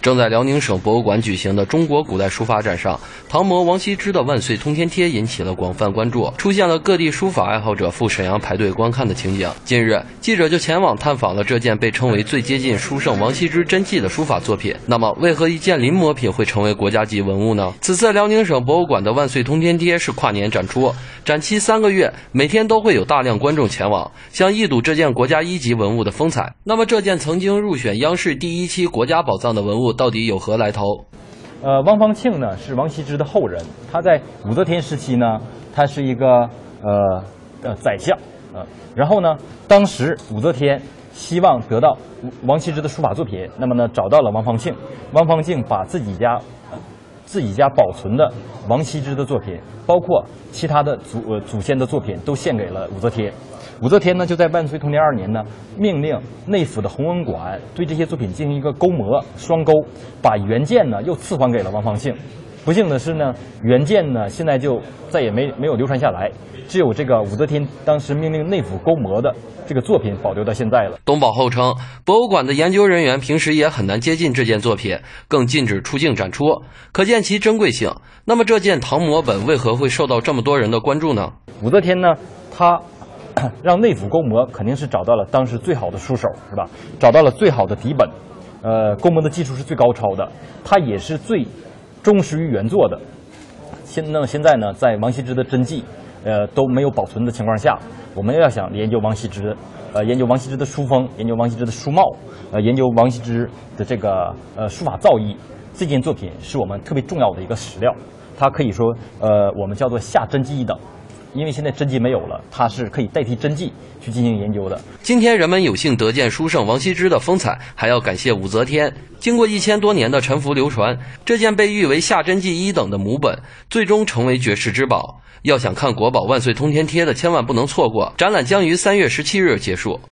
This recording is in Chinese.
正在辽宁省博物馆举行的中国古代书法展上，唐摹王羲之的万岁通天贴引起了广泛关注，出现了各地书法爱好者赴沈阳排队观看的情景。近日，记者就前往探访了这件被称为最接近书圣王羲之真迹的书法作品。那么，为何一件临摹品会成为国家级文物呢？此次辽宁省博物馆的万岁通天贴是跨年展出，展期3个月，每天都会有大量观众前往，想一睹这件国家1级文物的风采。那么，这件曾经入选央视第1期国家宝藏的文物到底有何来头？ 汪方庆呢是王羲之的后人，他在武则天时期呢，他是一个宰相，然后呢，当时武则天希望得到王羲之的书法作品，那么呢找到了汪方庆，汪方庆把自己家保存的王羲之的作品，包括其他的祖先的作品，都献给了武则天。武则天呢，就在万岁通天2年呢，命令内府的弘文馆对这些作品进行一个勾摹双勾，把原件呢又赐还给了汪方庆。不幸的是呢，原件呢现在就再也没有流传下来，只有这个武则天当时命令内府勾摹的这个作品保留到现在了。 东宝后称，博物馆的研究人员平时也很难接近这件作品，更禁止出境展出，可见其珍贵性。那么这件唐摹本为何会受到这么多人的关注呢？ 武则天呢，她让内府勾摹，肯定是找到了当时最好的书手，是吧？找到了最好的底本，勾摹的技术是最高超的，它也是最忠实于原作的。现在呢，在王羲之的真迹，都没有保存的情况下，我们要想研究王羲之，研究王羲之的书风，研究王羲之的书貌，研究王羲之的这个书法造诣，这件作品是我们特别重要的一个史料，它可以说我们叫做下真迹一等。因为现在真迹没有了，它是可以代替真迹去进行研究的。 今天人们有幸得见书圣王羲之的风采，还要感谢武则天。经过1000多年的沉浮流传，这件被誉为下真迹1等的母本，最终成为绝世之宝。要想看国宝万岁通天贴的，千万不能错过。展览将于3月17日结束。